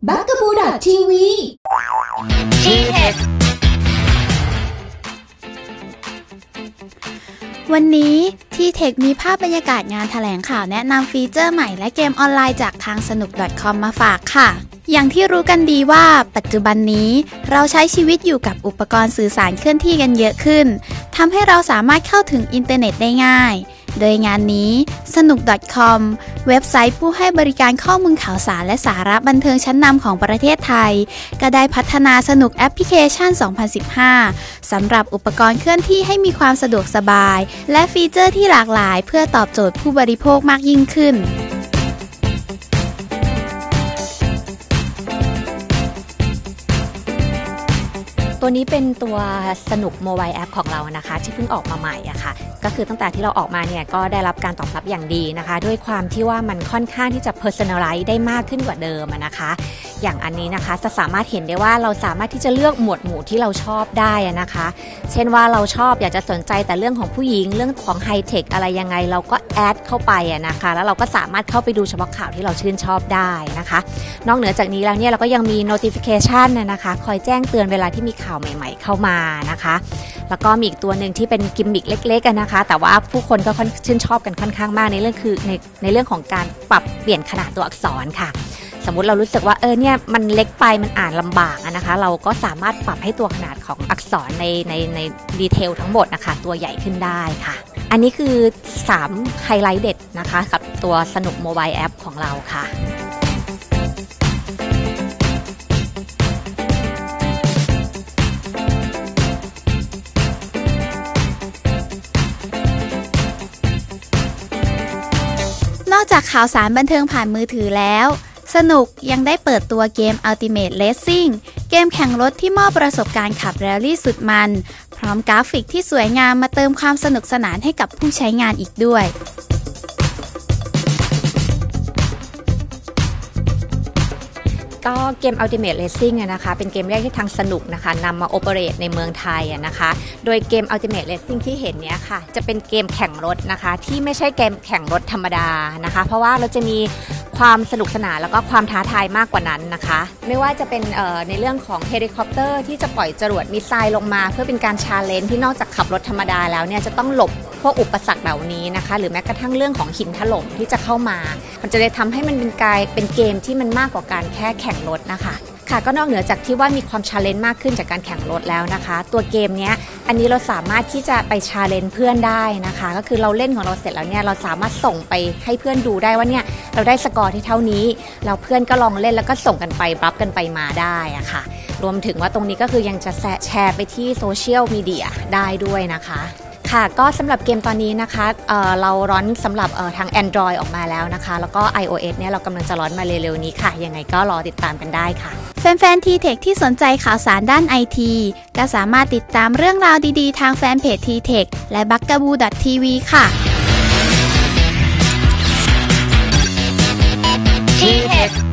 bugaboo.tv ทีเท็กวันนี้ที่เทคมีภาพบรรยากาศงานแถลงข่าวแนะนำฟีเจอร์ใหม่และเกมออนไลน์จากทางสนุก .com มาฝากค่ะอย่างที่รู้กันดีว่าปัจจุบันนี้เราใช้ชีวิตอยู่กับอุปกรณ์สื่อสารเคลื่อนที่กันเยอะขึ้นทำให้เราสามารถเข้าถึงอินเทอร์เน็ตได้ง่ายโดยงานนี้สนุก .com เว็บไซต์ผู้ให้บริการข้อมูลข่าวสารและสาระบันเทิงชั้นนำของประเทศไทยก็ได้พัฒนาสนุกแอปพลิเคชัน 2015 สำหรับอุปกรณ์เคลื่อนที่ให้มีความสะดวกสบายและฟีเจอร์ที่หลากหลายเพื่อตอบโจทย์ผู้บริโภคมากยิ่งขึ้นตัวนี้เป็นตัวสนุกโมบายแอปของเรานะคะที่เพิ่งออกมาใหม่อะค่ะก็คือตั้งแต่ที่เราออกมาเนี่ยก็ได้รับการตอบรับอย่างดีนะคะด้วยความที่ว่ามันค่อนข้างที่จะ personalize ได้มากขึ้นกว่าเดิมนะคะอย่างอันนี้นะคะจะสามารถเห็นได้ว่าเราสามารถที่จะเลือกหมวดหมู่ที่เราชอบได้นะคะเช่นว่าเราชอบอยากจะสนใจแต่เรื่องของผู้หญิงเรื่องของไฮเทคอะไรยังไงเราก็แอดเข้าไปนะคะแล้วเราก็สามารถเข้าไปดูเฉพาะข่าวที่เราชื่นชอบได้นะคะนอกเหนือจากนี้แล้วเนี่ยเราก็ยังมี notification นะคะคอยแจ้งเตือนเวลาที่มีข่าวใหม่ๆเข้ามานะคะแล้วก็มีอีกตัวหนึ่งที่เป็นกิมมิคเล็กๆนะคะแต่ว่าผู้คนก็ชื่นชอบกันค่อนข้างมากในเรื่องคือในเรื่องของการปรับเปลี่ยนขนาดตัวอักษรค่ะสมมุติเรารู้สึกว่าเนี่ยมันเล็กไปมันอ่านลำบากนะคะเราก็สามารถปรับให้ตัวขนาดของอักษรในดีเทลทั้งหมดนะคะตัวใหญ่ขึ้นได้ค่ะอันนี้คือ3ไฮไลท์เด็ดนะคะกับตัวสนุกโมบายแอปของเราค่ะนอกจากข่าวสารบันเทิงผ่านมือถือแล้วสนุกยังได้เปิดตัวเกม Ultimate Racing เกมแข่งรถที่มอบประสบการณ์ขับแรลลี่สุดมันพร้อมกราฟิกที่สวยงามมาเติมความสนุกสนานให้กับผู้ใช้งานอีกด้วยก็เกม Ultimate Racing นะคะเป็นเกมแรกที่ทางสนุกนะคะนำมาโอเปเรตในเมืองไทยนะคะโดยเกม Ultimate Racing ที่เห็นเนี้ยค่ะจะเป็นเกมแข่งรถนะคะที่ไม่ใช่เกมแข่งรถธรรมดานะคะเพราะว่าเราจะมีความสนุกสนานแล้วก็ความท้าทายมากกว่านั้นนะคะไม่ว่าจะเป็นในเรื่องของเฮลิคอปเตอร์ที่จะปล่อยจรวดมิสไซล์ลงมาเพื่อเป็นการชาเลนจ์ที่นอกจากขับรถธรรมดาแล้วเนี่ยจะต้องหลบพวกอุปสรรคเหล่านี้นะคะหรือแม้กระทั่งเรื่องของหินถล่มที่จะเข้ามามันจะได้ทำให้มันเป็นเกมที่มันมากกว่าการแค่แข่งรถนะคะค่ะก็นอกเหนือจากที่ว่ามีความชาเลนจ์มากขึ้นจากการแข่งรถแล้วนะคะตัวเกมนี้อันนี้เราสามารถที่จะไปชาเลนจ์เพื่อนได้นะคะก็คือเราเล่นของเราเสร็จแล้วเนี่ยเราสามารถส่งไปให้เพื่อนดูได้ว่าเนี่ยเราได้สกอร์ที่เท่านี้เราเพื่อนก็ลองเล่นแล้วก็ส่งกันไปรับกันไปมาได้อะค่ะรวมถึงว่าตรงนี้ก็คือยังจะแชร์ไปที่โซเชียลมีเดียได้ด้วยนะคะค่ะก็สำหรับเกมตอนนี้นะคะเราร้อนสำหรับทาง Android ออกมาแล้วนะคะแล้วก็ iOS เนี่ยเรากำลังจะร้อนมาเร็วๆนี้ค่ะยังไงก็รอติดตามกันได้ค่ะแฟนๆ T-Tech ที่สนใจข่าวสารด้าน IT ก็สามารถติดตามเรื่องราวดีๆทางแฟนเพจ T-Tech และ bugaboo.tv ค่ะ T-Tech